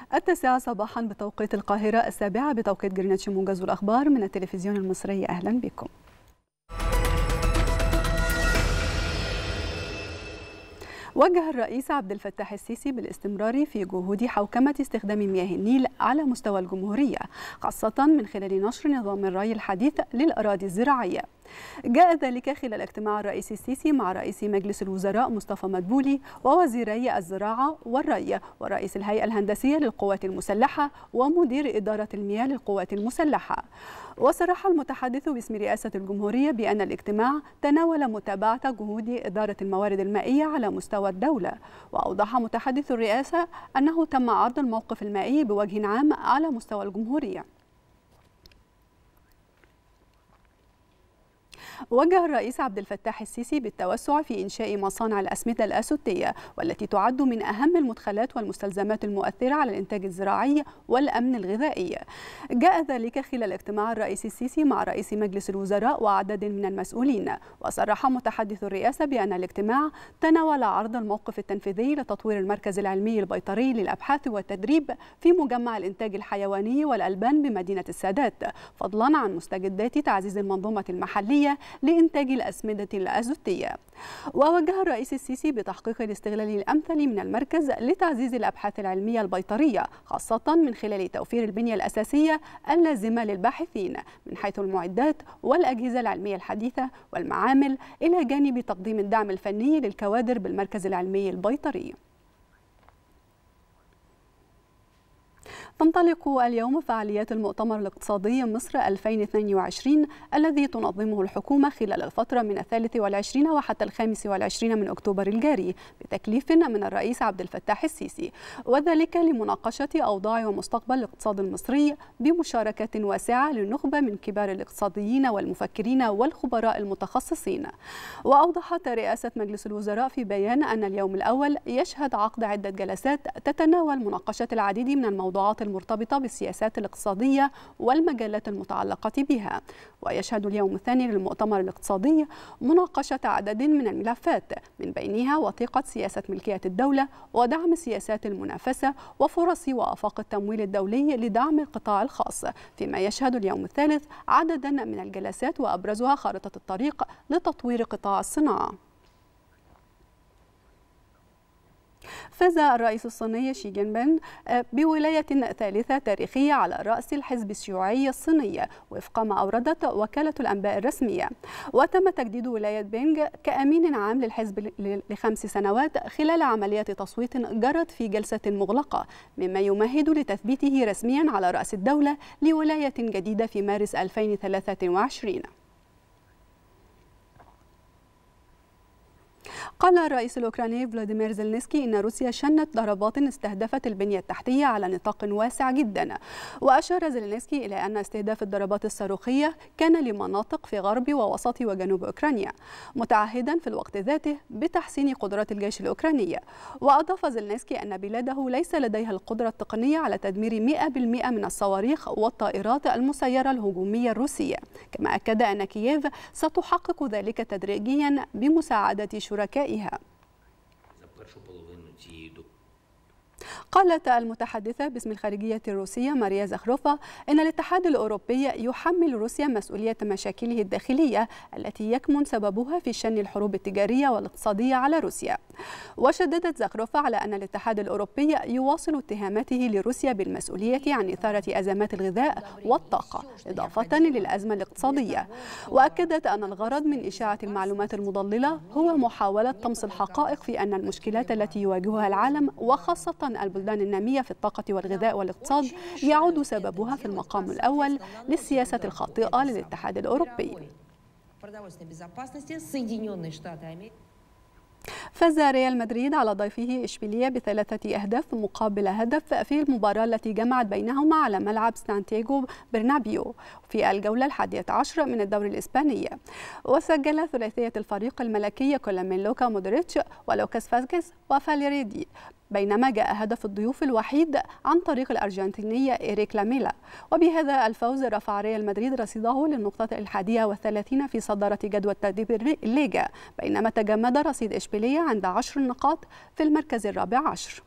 9 صباحا بتوقيت القاهرة، 7 بتوقيت جرينتش. موجز الأخبار من التلفزيون المصري، أهلا بكم. وجه الرئيس عبد الفتاح السيسي بالاستمرار في جهود حوكمة استخدام مياه النيل على مستوى الجمهورية، خاصة من خلال نشر نظام الري الحديث للأراضي الزراعية. جاء ذلك خلال اجتماع الرئيس السيسي مع رئيس مجلس الوزراء مصطفى مدبولي ووزيري الزراعة والري ورئيس الهيئة الهندسية للقوات المسلحة ومدير إدارة المياه للقوات المسلحة. وصرح المتحدث باسم رئاسة الجمهورية بأن الاجتماع تناول متابعة جهود إدارة الموارد المائية على مستوى الدولة. وأوضح متحدث الرئاسة أنه تم عرض الموقف المائي بوجه عام على مستوى الجمهورية. وجه الرئيس عبد الفتاح السيسي بالتوسع في إنشاء مصانع الأسمدة الأسودية، والتي تعد من أهم المدخلات والمستلزمات المؤثرة على الإنتاج الزراعي والأمن الغذائي. جاء ذلك خلال اجتماع الرئيس السيسي مع رئيس مجلس الوزراء وعدد من المسؤولين. وصرح متحدث الرئاسة بأن الاجتماع تناول عرض الموقف التنفيذي لتطوير المركز العلمي البيطري للأبحاث والتدريب في مجمع الإنتاج الحيواني والألبان بمدينة السادات، فضلا عن مستجدات تعزيز المنظومة المحلية لإنتاج الأسمدة الأزوتية. ووجه الرئيس السيسي بتحقيق الاستغلال الأمثل من المركز لتعزيز الأبحاث العلمية البيطرية، خاصة من خلال توفير البنية الأساسية اللازمة للباحثين من حيث المعدات والأجهزة العلمية الحديثة والمعامل، إلى جانب تقديم الدعم الفني للكوادر بالمركز العلمي البيطري. تنطلق اليوم فعاليات المؤتمر الاقتصادي مصر 2022 الذي تنظمه الحكومة خلال الفترة من 23 وحتى 25 من أكتوبر الجاري بتكليف من الرئيس عبد الفتاح السيسي، وذلك لمناقشة أوضاع ومستقبل الاقتصاد المصري بمشاركة واسعة للنخبة من كبار الاقتصاديين والمفكرين والخبراء المتخصصين. وأوضحت رئاسة مجلس الوزراء في بيان أن اليوم الأول يشهد عقد عدة جلسات تتناول مناقشة العديد من الموضوعات المرتبطة بالسياسات الاقتصادية والمجالات المتعلقة بها. ويشهد اليوم الثاني للمؤتمر الاقتصادي مناقشة عدد من الملفات، من بينها وثيقة سياسة ملكية الدولة ودعم سياسات المنافسة وفرص وآفاق التمويل الدولي لدعم القطاع الخاص، فيما يشهد اليوم الثالث عددا من الجلسات وأبرزها خارطة الطريق لتطوير قطاع الصناعة. فاز الرئيس الصيني شي جين بين بولاية ثالثة تاريخية على رأس الحزب الشيوعي الصيني وفق ما أوردت وكالة الأنباء الرسمية. وتم تجديد ولاية بينغ كأمين عام للحزب ل5 سنوات خلال عملية تصويت جرت في جلسة مغلقة، مما يمهد لتثبيته رسميا على رأس الدولة لولاية جديدة في مارس 2023. قال الرئيس الأوكراني فلاديمير زيلينسكي إن روسيا شنت ضربات استهدفت البنية التحتية على نطاق واسع جدا. وأشار زيلينسكي إلى أن استهداف الضربات الصاروخية كان لمناطق في غرب ووسط وجنوب أوكرانيا، متعهدا في الوقت ذاته بتحسين قدرات الجيش الأوكراني. وأضاف زيلينسكي أن بلاده ليس لديها القدرة التقنية على تدمير 100% من الصواريخ والطائرات المسيرة الهجومية الروسية، كما أكد أن كييف ستحقق ذلك تدريجيا بمساعدة شركائها. قالت المتحدثة باسم الخارجية الروسية ماريا زخروفا إن الاتحاد الأوروبي يحمل روسيا مسؤولية مشاكله الداخلية التي يكمن سببها في شن الحروب التجارية والاقتصادية على روسيا. وشددت زخروفا على أن الاتحاد الأوروبي يواصل اتهاماته لروسيا بالمسؤولية عن إثارة أزمات الغذاء والطاقة إضافة للأزمة الاقتصادية. وأكدت أن الغرض من إشاعة المعلومات المضللة هو محاولة طمس الحقائق في أن المشكلات التي يواجهها العالم وخاصة البلدان النامية في الطاقة والغذاء والاقتصاد يعود سببها في المقام الأول للسياسة الخاطئة للاتحاد الأوروبي. فاز ريال مدريد على ضيفه إشبيلية ب3 أهداف مقابل هدف في المباراة التي جمعت بينهما على ملعب سانتياغو برنابيو في الجولة 11 من الدوري الإسباني. وسجل ثلاثية الفريق الملكي كل من لوكا مودريتش ولوكاس فاسكيز وفاليريدي، بينما جاء هدف الضيوف الوحيد عن طريق الأرجنتيني إيريك لاميلا. وبهذا الفوز رفع ريال مدريد رصيده للنقطة 31 في صدارة جدول ترتيب الليغا، بينما تجمد رصيد إشبيلية عند 10 نقاط في المركز الرابع عشر.